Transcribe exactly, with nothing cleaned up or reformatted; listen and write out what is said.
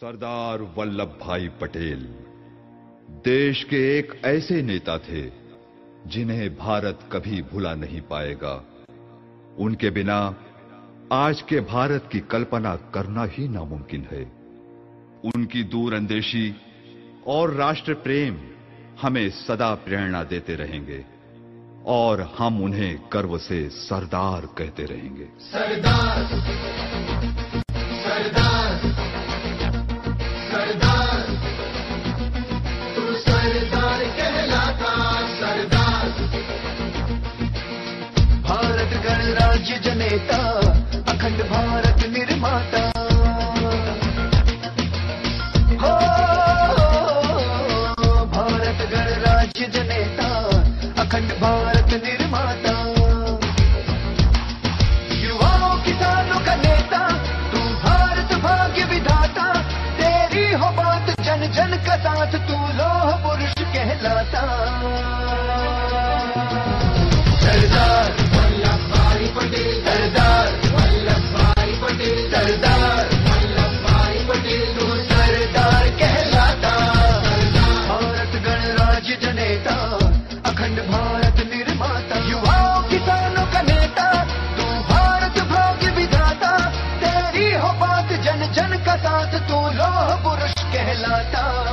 सरदार वल्लभ भाई पटेल देश के एक ऐसे नेता थे जिन्हें भारत कभी भुला नहीं पाएगा। उनके बिना आज के भारत की कल्पना करना ही नामुमकिन है। उनकी दूरंदेशी और राष्ट्र प्रेम हमें सदा प्रेरणा देते रहेंगे और हम उन्हें गर्व से सरदार कहते रहेंगे। सरदार सरदार सरदार तू सरदार कहलाता सरदार। भारत गणराज्य जनेता अखंड भारत निर्माता हो। भारत गणराज्य जनेता अखंड भारत निर्माता। युवाओं किसानों का नेता तू भारत भाग्य विधाता। तेरी हो बात जन जन का साथ तू लौह पुरुष कहलाता। सरदार वल्लभ भाई पटेल सरदार वल्लभ भाई पटेल सरदार वल्लभ भाई पटेल तू सरदार कहलाता। भारत गणराज्य जनेता अखंड भारत निर्माता। युवाओं किसानों का नेता तू भारत भाग्य विधाता। तेरी हो बात जन जन का साथ तू लौह पुरुष कहलाता।